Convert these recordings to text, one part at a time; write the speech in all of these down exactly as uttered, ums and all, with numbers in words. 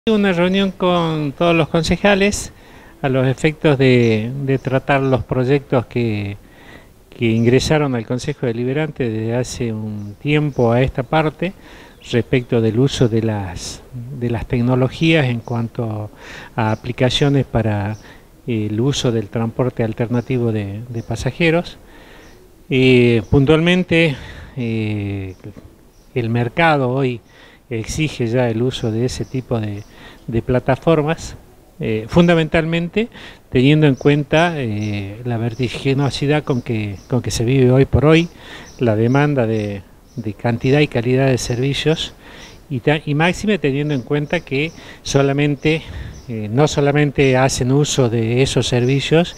Una reunión con todos los concejales a los efectos de, de tratar los proyectos que, que ingresaron al Consejo Deliberante desde hace un tiempo a esta parte respecto del uso de las, de las tecnologías en cuanto a aplicaciones para el uso del transporte alternativo de, de pasajeros. Eh, puntualmente eh, el mercado hoy exige ya el uso de ese tipo de, de plataformas, eh, fundamentalmente teniendo en cuenta eh, la vertiginosidad con que, con que se vive hoy por hoy, la demanda de, de cantidad y calidad de servicios, y, y máxime teniendo en cuenta que solamente, eh, no solamente hacen uso de esos servicios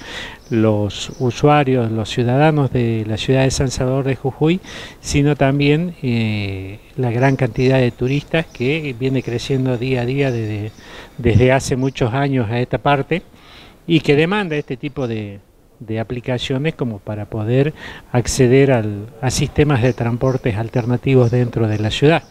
los usuarios, los ciudadanos de la ciudad de San Salvador de Jujuy, sino también eh, la gran cantidad de turistas que viene creciendo día a día desde, desde hace muchos años a esta parte y que demanda este tipo de, de aplicaciones como para poder acceder al, a sistemas de transportes alternativos dentro de la ciudad.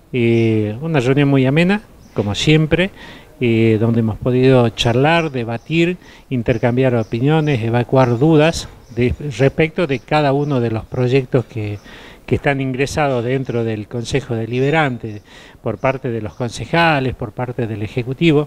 Eh, una reunión muy amena, como siempre, Eh, donde hemos podido charlar, debatir, intercambiar opiniones, evacuar dudas de, respecto de cada uno de los proyectos que, que están ingresados dentro del Consejo Deliberante, por parte de los concejales, por parte del Ejecutivo.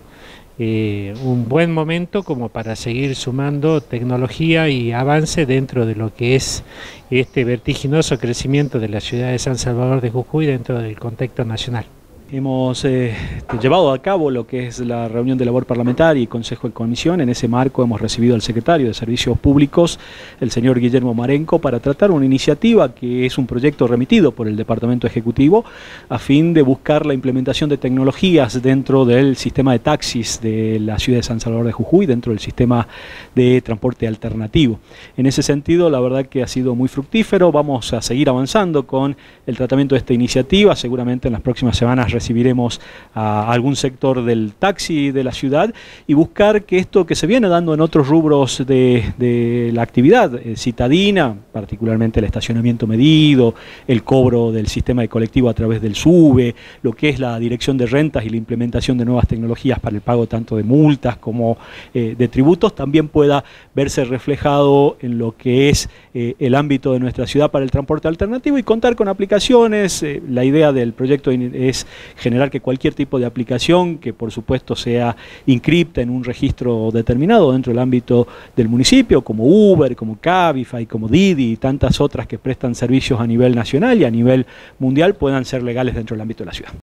Eh, un buen momento como para seguir sumando tecnología y avance dentro de lo que es este vertiginoso crecimiento de la ciudad de San Salvador de Jujuy dentro del contexto nacional. Hemos eh, llevado a cabo lo que es la reunión de labor parlamentaria y consejo de comisión. En ese marco hemos recibido al secretario de Servicios Públicos, el señor Guillermo Marenco, para tratar una iniciativa que es un proyecto remitido por el Departamento Ejecutivo a fin de buscar la implementación de tecnologías dentro del sistema de taxis de la ciudad de San Salvador de Jujuy, dentro del sistema de transporte alternativo. En ese sentido, la verdad que ha sido muy fructífero. Vamos a seguir avanzando con el tratamiento de esta iniciativa. Seguramente en las próximas semanas recibiremos a algún sector del taxi de la ciudad y buscar que esto que se viene dando en otros rubros de, de la actividad eh, citadina, particularmente el estacionamiento medido, el cobro del sistema de colectivo a través del SUBE, lo que es la dirección de rentas y la implementación de nuevas tecnologías para el pago tanto de multas como eh, de tributos, también pueda verse reflejado en lo que es eh, el ámbito de nuestra ciudad para el transporte alternativo y contar con aplicaciones. Eh, la idea del proyecto es generar que cualquier tipo de aplicación que por supuesto sea inscripta en un registro determinado dentro del ámbito del municipio, como Uber, como Cabify, como Didi y tantas otras que prestan servicios a nivel nacional y a nivel mundial, puedan ser legales dentro del ámbito de la ciudad.